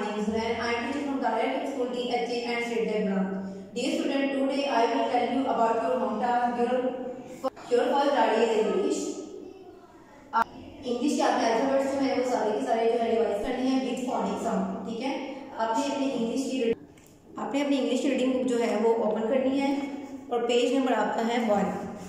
name is Zuhair. I am teaching from Darul School DHA and State Branch. Dear student, today I will tell you about your hometown. Your first study is English. English के आपके alphabets जो है वो सारे के सारे जो है रिवाइज करने हैं विद फोनिक साउंड, ठीक है। आपने अपनी इंग्लिश की रीडिंग बुक जो है वो ओपन करनी है और पेज नंबर आपका है 1।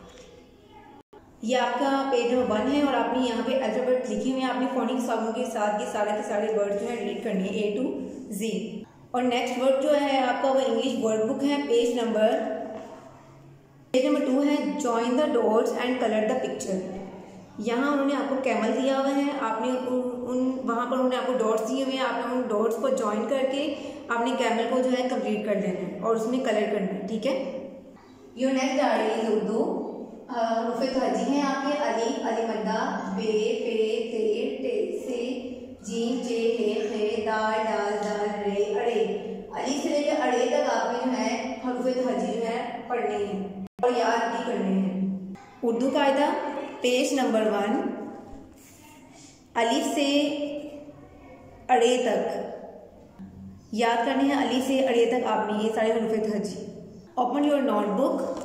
ये आपका पेज नंबर 1 है और आपने यहाँ पे अल्फाबेट लिखे हुए हैं। आपने फोनिक साउंड के साथ ये के सारे वर्ड जो है रीड करने हैं A to Z। और नेक्स्ट वर्ड जो है आपका वो इंग्लिश वर्ड बुक है, पेज नंबर 2 है join the dots and colour the picture. यहाँ उन्होंने आपको कैमल दिया हुआ है, आपने वहाँ पर उन्होंने आपको डॉट्स दिए हुए हैं। आपने उन डॉट्स को ज्वाइन करके आपने कैमल को जो है कंप्लीट कर लेना है और उसमें कलर करना है, ठीक है। Your next diary is Urdu. हुरूफ तहजी हैं आपके अली, अली मद्दा, बे, फे, ते, टे, से, जीम, चे, हे, खे, दाल, डाल, दाल, रे, अड़े। अली से लेकर अड़े तक आपने जो है हुरूफ तहजी जो है पढ़ने हैं और याद भी करने हैं। उर्दू कायदा पेज नंबर 1, अलिफ से अड़े तक याद करने हैं। अलिफ से अड़े तक आपने ये सारे हुरूफ तहजी। Open your notebook.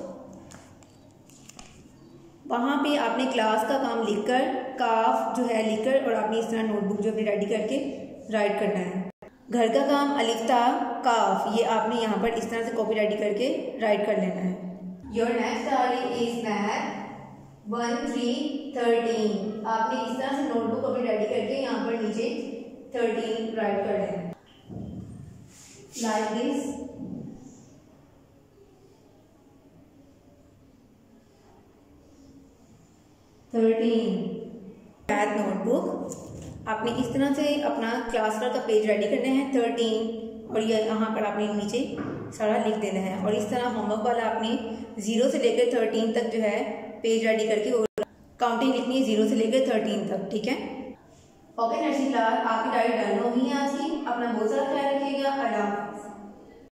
वहाँ पे आपने क्लास का काम लिखकर काफ जो है लिखकर और आपने इस तरह नोटबुक जो अपनी रेडी करके राइट करना है। घर का काम अलिफ ता काफ ये आपने यहाँ पर इस तरह से कॉपी रेडी करके राइट कर लेना है। Your next diary is math 1, 3, 13। आपने इस तरह से नोटबुक अपनी रेडी करके यहाँ पर नीचे 13 राइट कर लेना है लाइक दिस। मैथ नोटबुक आपने इस तरह से अपना क्लास वर्क का पेज रेडी करना है 13 और ये यहाँ पर आपने नीचे सारा लिख देना है। और इस तरह होमवर्क वाला आपने 0 से लेकर 13 तक जो है पेज रेडी करके और काउंटिंग लिखनी है 0 से लेकर 13 तक, ठीक है। ओके नर्सरी क्लास, आपकी डायरी डन हो गई है आज की। अपना बहुत सारा ख्याल रखिएगा। अल्लाह।